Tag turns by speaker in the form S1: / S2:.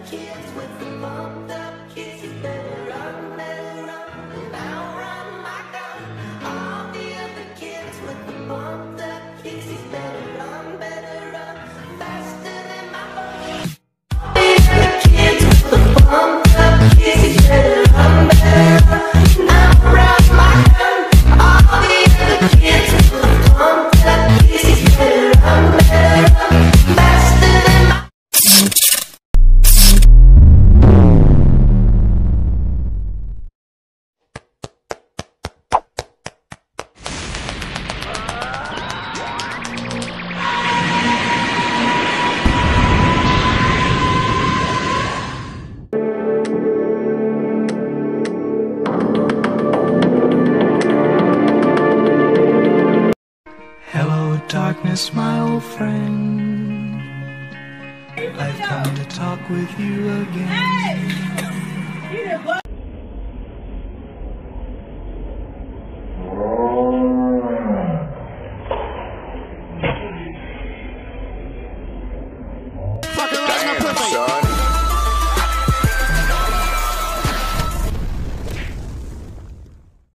S1: kids with the pumped up kids. You better run, now run my gun. All the other kids with the pumped up kids. You better run, faster than my boy. All the other kids with the pumped up kids. You better run, now run my gun. All the other kids with the pumped up kids. You better run, faster than my
S2: Hello, darkness, my old friend. I've come to talk with you again.